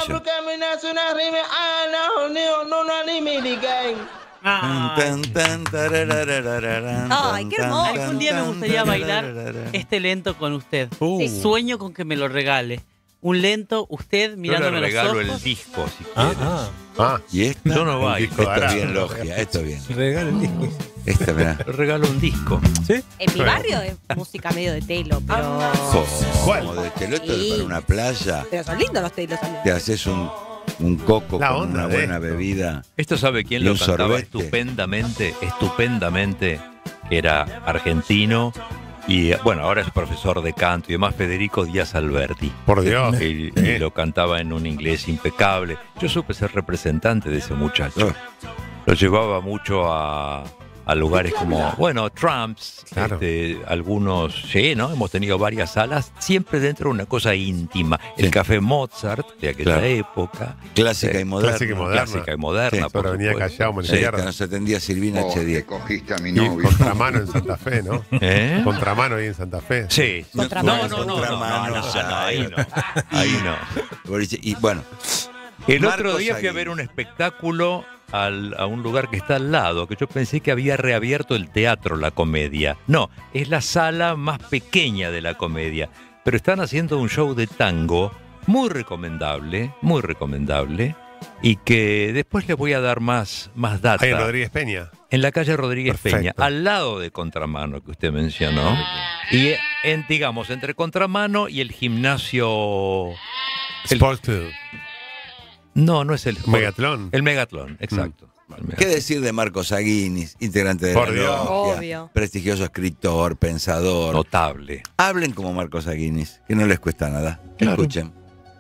Ay, qué hermoso. Algún día me gustaría bailar este lento con usted. Sí. Sueño con que me lo regale. Un lento, usted Yo mirándome le los regalo ojos. el disco, si quieres. Y esta, Yo no bailo. esto es bien logia, esto es bien. Regalo el disco. Esta, mirá. Le regalo un disco. ¿Sí? En mi barrio es música medio de telo, pero. Como de cheloto Sí. para una playa. Pero son lindos los telos también. Te haces un coco La con onda una de buena esto. bebida. Esto sabe quién Y lo un cantaba sorbete. estupendamente, que era argentino y bueno, ahora es profesor de canto y demás, Federico Díaz Alberti. Por Dios. Y lo cantaba en un inglés impecable. Yo supe ser representante de ese muchacho. Lo llevaba mucho a lugares como, bueno, Trumps, Claro. algunos, sí, ¿no? Hemos tenido varias salas, siempre dentro de una cosa íntima. El Café Mozart de aquella Claro. época. Clásica y moderna. Clásica y moderna. Clásica y moderna. Sí, sobre Avenida supuesto. Callao, Sí, Montevideo. que nos atendía Silvina Chediek. Cogiste a mi Y novio. contramano en Santa Fe, ¿no? ¿Eh? Contramano ahí en Santa Fe. Sí. Contramano. Ahí no. Ahí no. Y bueno, El Marcos otro día fui a ver Aguirre. un espectáculo a un lugar que está al lado, que yo pensé que había reabierto el teatro La Comedia. No, es la sala más pequeña de La Comedia. Pero están haciendo un show de tango muy recomendable, y que después les voy a dar más data. Ahí en Rodríguez Peña. En la calle Rodríguez Perfecto. Peña, al lado de Contramano que usted mencionó. Y digamos, entre Contramano y el gimnasio... Sports Club. No es el... Megatlón. El Megatlón, exacto. ¿qué decir de Marcos Aguinis, integrante de Por la Dios. logia, Obvio. prestigioso escritor, pensador? Notable. Hablen como Marcos Aguinis, que no les cuesta nada. Claro. Escuchen.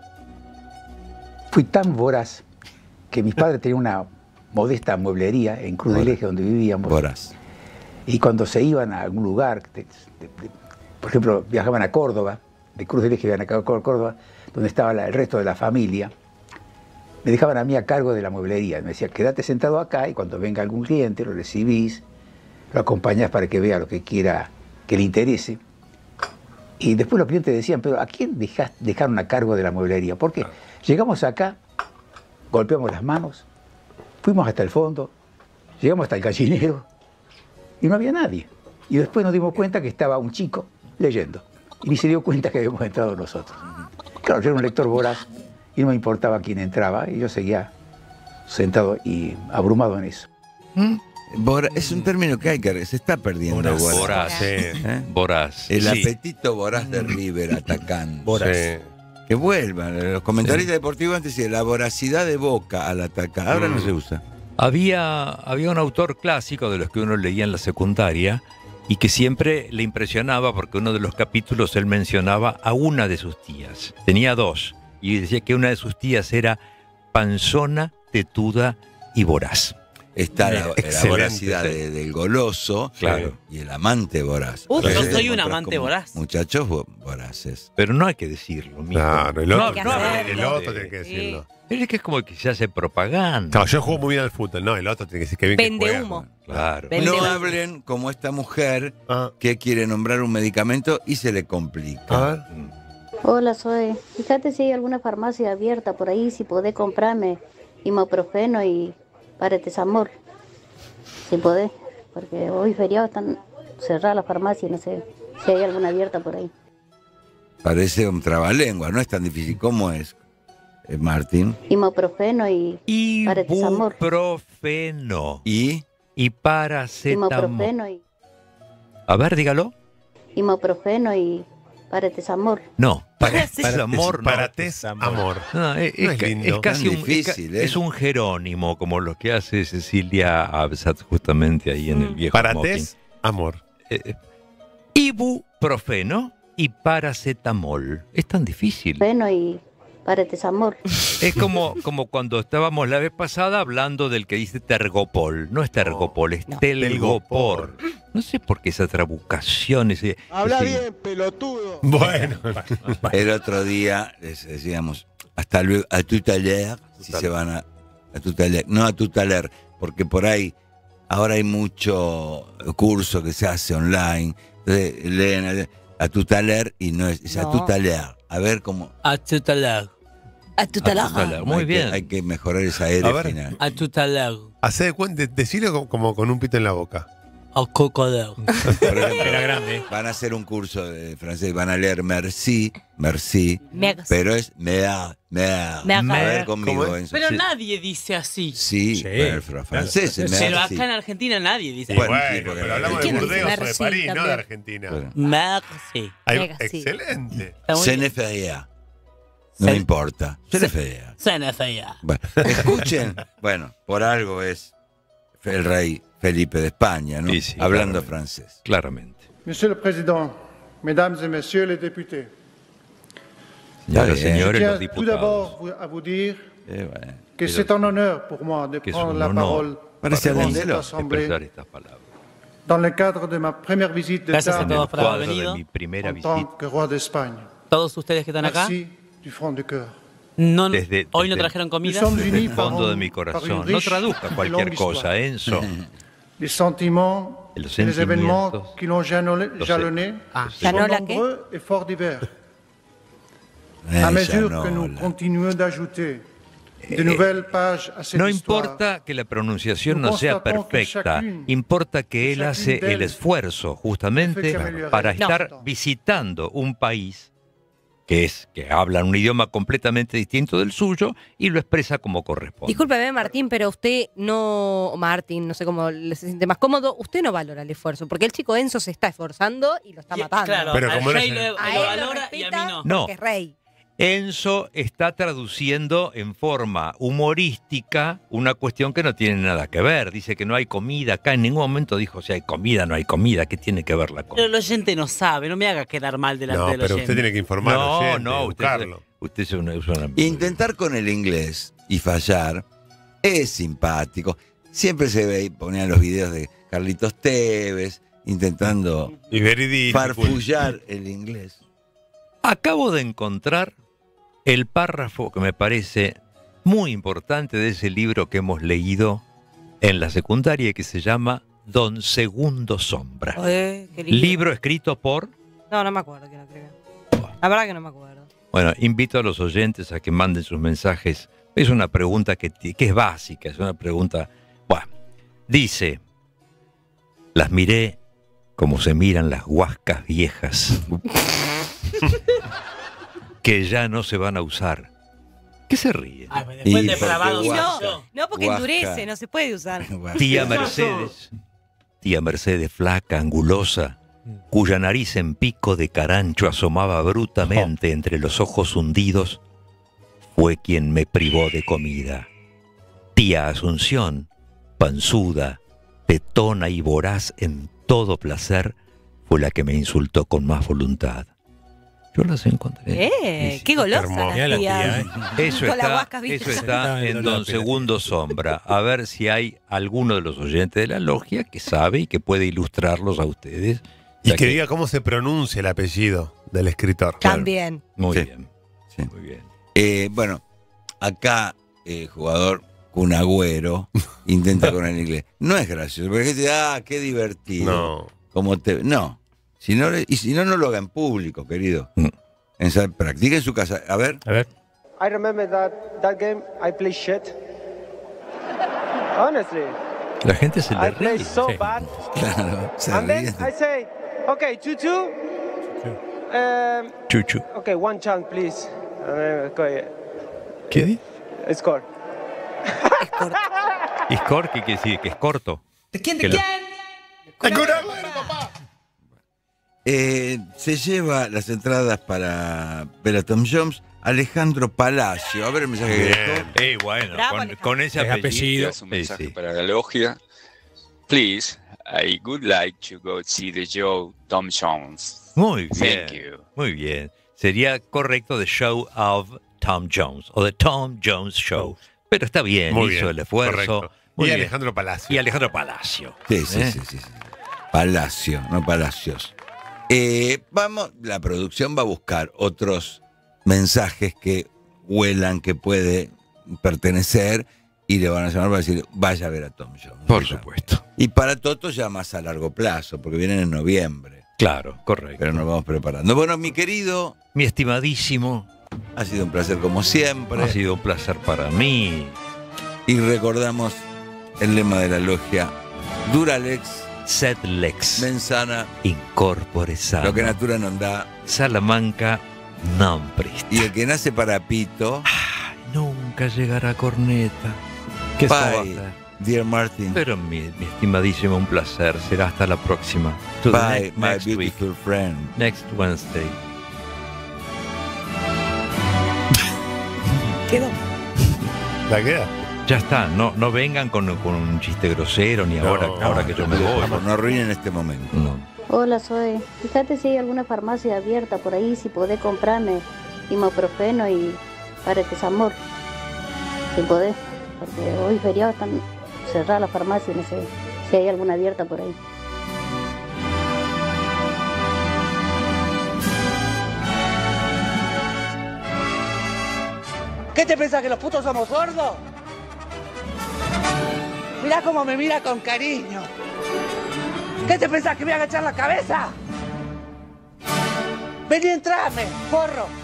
Fui tan voraz que mis padres tenían una modesta mueblería en Cruz del Eje donde vivíamos. Voraz. Y cuando se iban a algún lugar, por ejemplo, viajaban a Córdoba, de Cruz del Eje iban a Córdoba, donde estaba el resto de la familia, me dejaban a mí a cargo de la mueblería. Me decían, quédate sentado acá y cuando venga algún cliente lo recibís, lo acompañás para que vea lo que quiera que le interese. Y después los clientes decían, pero ¿a quién dejaron a cargo de la mueblería? ¿Por qué? Llegamos acá, golpeamos las manos, fuimos hasta el fondo, llegamos hasta el gallinero y no había nadie. Y después nos dimos cuenta que estaba un chico leyendo y ni se dio cuenta que habíamos entrado nosotros. Claro, yo era un lector voraz y no me importaba quién entraba y yo seguía sentado y abrumado en eso. Es un término que se está perdiendo. Voraz. Voraz. El Sí. apetito voraz de River atacando. Voraz. Que vuelvan. Los comentaristas deportivos antes decían la voracidad de Boca al atacar. Ahora no se usa. Había un autor clásico de los que uno leía en la secundaria y que siempre le impresionaba porque uno de los capítulos él mencionaba a una de sus tías. Tenía dos y decía que una de sus tías era panzona, tetuda y voraz. Está la Excelente. voracidad del goloso, Claro. y el amante voraz. Yo Entonces, soy un encontrás amante como voraz. Muchachos voraces. Pero no hay que decirlo. mijo. Claro, el otro, No el otro tiene que decirlo. Es que es como que se hace propaganda. Claro, yo juego muy bien al fútbol, no, el otro tiene que decir que bien Vende que juega. humo. Claro. No hablen como esta mujer que quiere nombrar un medicamento y se le complica. Hola, soy. Fíjate si hay alguna farmacia abierta por ahí, si podés comprarme ibuprofeno y párate amor. Si podés, porque hoy feriado están cerradas las farmacias, no sé si hay alguna abierta por ahí. Parece un trabalengua, no es tan difícil. ¿Cómo es, Martín? Ibuprofeno y párate amor. Ibuprofeno. ¿Y? Y paracetamol. Ibuprofeno y A ver, dígalo. Ibuprofeno y párate amor. No, paracetamol no. Paracetamol. No, es lindo. es casi Tan un, difícil, es un jerónimo, como lo que hace Cecilia Absat justamente ahí en el viejo Paracetamol. Ibuprofeno y paracetamol. Es tan difícil. Ibuprofeno y párate amor. Es como cuando estábamos la vez pasada hablando del que dice tergopol. No es tergopol, es telgopor. No sé por qué esa trabucación. Habla bien, pelotudo. Bueno. El otro día les decíamos, hasta luego, a tu taller, si se van a tu taller. No a tu taller, porque por ahí, ahora hay mucho curso que se hace online. Entonces leen a tu taller y no es a tu taller. A ver cómo. A tu taller. A tu taller. Muy bien. Hay que mejorar esa R final. A tu taller. Hacé de cuenta, decilo como con un pito en la boca. A cocodero. Por ejemplo, Era grande. van a hacer un curso de francés, van a leer merci, merci, Merci. pero es mea. A ver conmigo, Enzo. Pero Sí. nadie dice así. Sí, pero los franceses, Pero merci. acá en Argentina nadie dice Bueno, así. sí, porque pero hablamos de ¿Quién dice Burdeos o de merci París, no de también? Argentina. Bueno. Merci. Ay, Merci. excelente. Está muy Se bien. ne fait rien. No importa. Se ne fait rien. Se ne fea. Bueno, escuchen, bueno, por algo es el rey Felipe de España, ¿no? Sí, sí, hablando claramente. francés. Claramente. Monsieur le Président, Mesdames et Messieurs les députés, Señoras y bien. je señores, los tiens tout diputados. d'abord à vous dire Bueno, que c'est un honneur pour moi de Que es prendre un la parole honor Parece devant Alendelo. cette assemblée expresar estas palabras. dans le cadre de ma première visite Gracias a d'État En todos el por haber cuadro de venido. mi primera en visita. tant que roi d'Espagne. Todos ustedes que están acá, Merci du fond du cœur. no, Desde- hoy no desde- trajeron comida. Nous sommes Desde unis el par fondo de un- mi par corazón. une No riche traduzca et cualquier longue cosa, histoire. Enzo. Les sentiments Los et les événements sentimientos. qui l'ont jalonné sont ¿Llanola qué? nombreux et fort divers. À mesure que nous Llanola. continuons d'ajouter de nouvelles pages à cette No histoire, importa que la pronunciación Nous no sea constatons que perfecta, chacune- importa que él hace chacune el d'elles esfuerzo justamente fait qu'améliorer. para No. estar visitando un país que habla un idioma completamente distinto del suyo y lo expresa como corresponde. Discúlpeme, Martín, pero usted no. Martín, no sé cómo se siente más cómodo. Usted no valora el esfuerzo, porque el chico Enzo se está esforzando y lo está matando. Claro, Pero al como rey no lo sé. A él lo lo valora y a mí respeta no. No. porque es rey. Enzo está traduciendo en forma humorística una cuestión que no tiene nada que ver. Dice que no hay comida. Acá en ningún momento dijo, si hay comida, no hay comida. ¿Qué tiene que ver la Pero comida? el oyente no sabe, no me haga quedar mal delante No, del pero oyente. usted tiene que informar al No, oyente, no, educarlo. usted es una... Intentar con el inglés y fallar es simpático. Siempre se ve y ponían los videos de Carlitos Tevez intentando Y verídico. farfullar el inglés. Acabo de encontrar el párrafo que me parece muy importante de ese libro que hemos leído en la secundaria y que se llama Don Segundo Sombra. Qué lindo. Libro escrito por... No, no me acuerdo quién lo escribió. La verdad que no me acuerdo. Bueno, invito a los oyentes a que manden sus mensajes. Es una pregunta que es básica, es una pregunta... Bueno, dice, las miré como se miran las huascas viejas, que ya no se van a usar. ¿Qué se ríe? Ay, pues después Y de depravado porque soy No, yo. no porque Huasca. endurece, no se puede usar. Tía Mercedes flaca, angulosa, cuya nariz en pico de carancho asomaba brutamente entre los ojos hundidos, fue quien me privó de comida. Tía Asunción, panzuda, tetona y voraz en todo placer, fue la que me insultó con más voluntad. Yo las encontré. Qué golosa hermoso. la Mirá la tía. tía, Eso Con las está, huascas, ¿viste? eso está en No, Don no, Segundo Sombra. A ver si hay alguno de los oyentes de la logia que sabe y que puede ilustrarlos a ustedes. O Y sea que diga cómo se pronuncia el apellido del escritor. También. Muy Sí. bien, Sí. muy bien. Bueno, acá jugador Kun Agüero intenta con el inglés. No es gracioso, porque dice, qué divertido. No. No. Si no, no lo haga en público, querido. Practique en su casa. A ver. A ver. I remember that game I played shit. Honestly. La gente se le I play ríe. so Sí. bad. Claro, se And then ríe. I say, okay, 2-2. Chuchu. Okay, one chance, please. Okay. ¿Qué? Score. Score, ¿qué quiere decir? Que es corto. Que lo- Se lleva las entradas para ver a Tom Jones Alejandro Palacio. A ver el mensaje que dejó. Bueno, Bravo, con ese apellido. Es un mensaje para la logia. Please, I would like to go see the show Tom Jones. Muy Thank bien. you. Muy bien. Sería correcto The Show of Tom Jones o The Tom Jones Show. Pero está bien, Muy hizo bien, el esfuerzo. correcto. Muy Y bien. Alejandro Palacio. Y Alejandro Palacio. Sí. Palacio, no Palacios. Vamos, la producción va a buscar otros mensajes que huelan que puede pertenecer y le van a llamar para decir, vaya a ver a Tom Jones. Por supuesto. Y para Toto ya más a largo plazo, porque vienen en noviembre. Claro, correcto. Pero nos vamos preparando. Bueno, mi querido, Mi estimadísimo, ha sido un placer como siempre. ha sido un placer para mí. Y recordamos el lema de la logia, Duralex, Sed Lex, Mensana, Incorpore Sano, lo que natura non dà, Salamanca non presta. y el que nace para pito, Nunca llegará a corneta. ¿Qué bye, se va a hacer? dear Martin, Pero mi estimadísimo, un placer. Será hasta la próxima. To the bye, my next week. beautiful friend. Next Wednesday. Quedó. ¿La queda? Ya está, no vengan con un chiste grosero ni ahora que yo me voy. Vamos, no arruinen este momento. No. Hola, Zoe. Fíjate si hay alguna farmacia abierta por ahí, si podés comprarme ibuprofeno y paracetamol. Si podés, porque hoy feriado están cerradas las farmacias, no sé si hay alguna abierta por ahí. ¿Qué te pensás, que los putos somos sordos? Mirá cómo me mira con cariño. ¿Qué te pensás, que me voy a agachar la cabeza? Vení, entrame, porro.